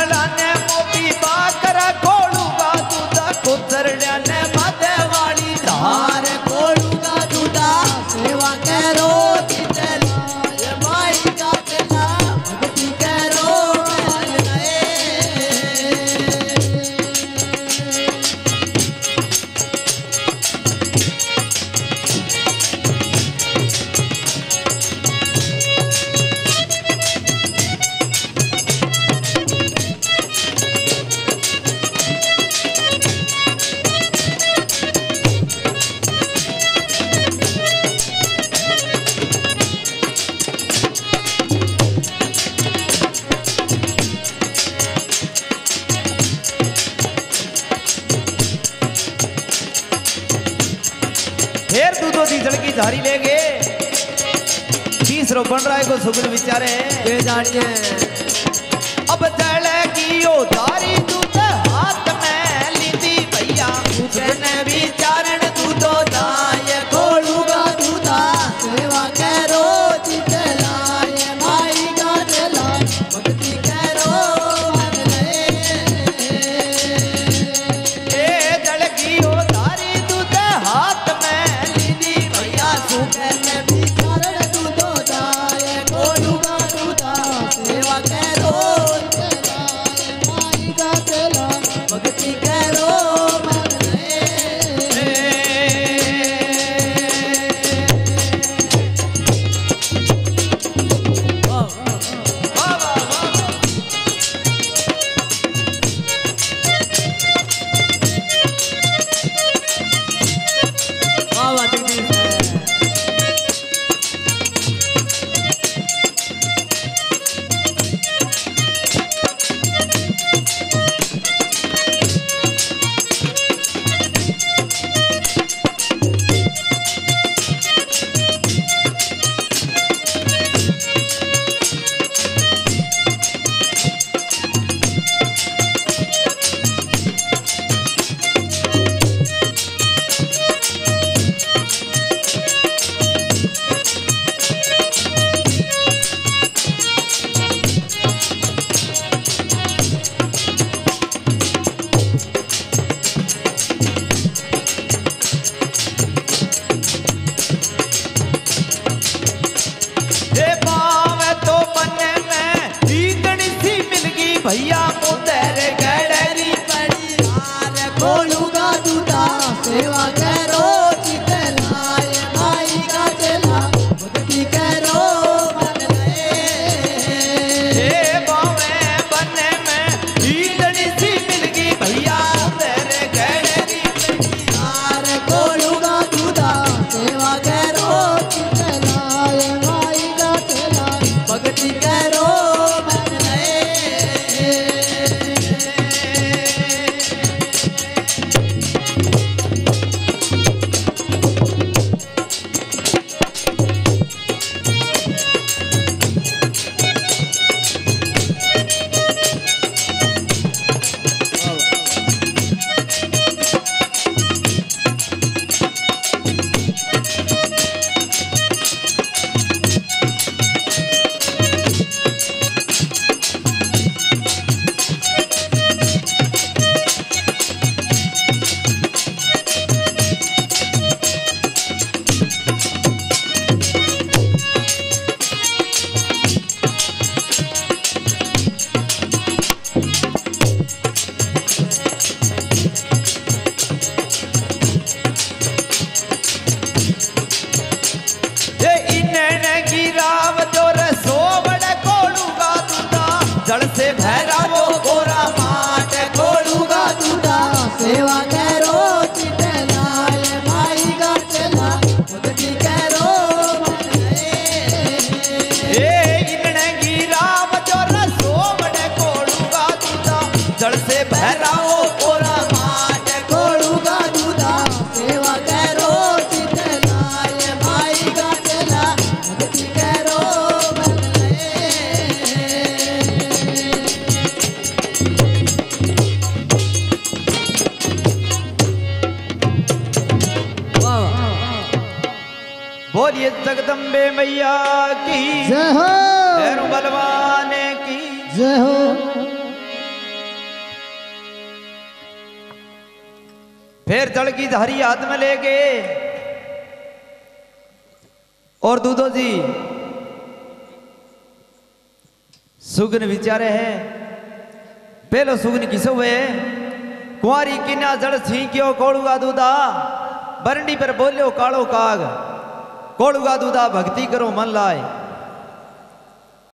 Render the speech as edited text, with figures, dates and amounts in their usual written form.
पिंगला ने मोती बाकरा कोलूगा दूधा कुतरड्या ने माथे वाली धार कोलूगा दूधा सेवा करो चितला ये माई का चला भक्ति करो फिर दूधो दी जड़की धारी ले गए तीसरो बन रहा है को सुगुन विचारे ये जानिए अब जल की ओ धारी दूध हाथ में लीधी भैया उसने विचारण दूधो दाय खोलूगा दूधा सेवा करो चितला ये माई का चला भक्ति करो मन ए जल की ओ धारी दूध हाथ में भैया मोतेरे गड़री पड़ी हार खोलूगा दूधा सेवा करो चितला ये माई का चला भक्ति करो मन ले बावे बने में ईदनी सी मिल गई भैया मोतेरे गड़री पड़ी हार खोलूगा दूधा सेवा करो चितला ये माई का चला भक्ति करो जल से भैरा वो गोरा माट खोलूगा दूधा सेवा करो चितला ये माई का चला भक्ति करो इन्ने गिरा जो रसोवड़ खोलूगा दूधा जल से भैरा वो गोरा माट खोलूगा दूधा सेवा करो चितला ये माई का चला भक्ति करो बोलिए जगदम्बे मैया की जय हो, भैरव बलवान की जय हो। फिर जल की धारी हाथ में लेके और दूधो जी सुगन विचारे है। पहलो सुगन किसो वे कुंवारी किन्या जड़ छींक्यो कोड़ुगा दूधा बरंडी पर बोलियो कालो काग कोड़ुगा दूधा भक्ति करो मन लाए।